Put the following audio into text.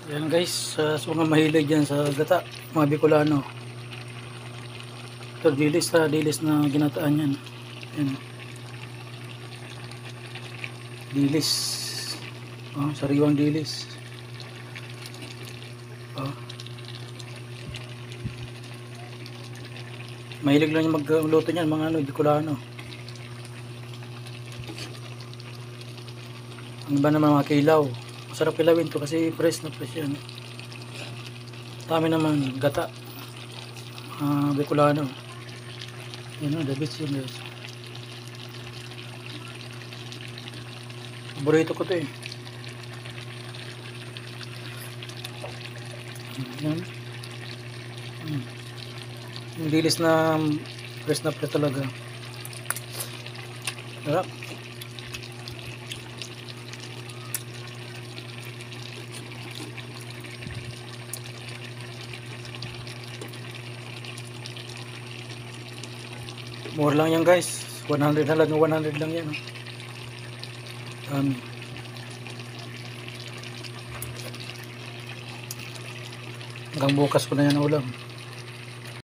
Yan guys, sa mga mahilig yan sa gata, mga Bicolano. Ito dilis na ginataan yan. Yan. Dilis. Oh, sariwang dilis. Oh. Mahilig lang yung magluto niyan mga Bicolano. Ang iba naman mga kilaw. Masarap kilawin to kasi fresh na fresh yan. Dami naman gata. Bicolano. Yan o, the best yun guys. Paborito ko to eh. Yan. Yung dilis na fresh talaga. Sarap. Mura lang yan guys. 100 na lang, 100 lang yan. Hanggang bukas ko na yan ulam.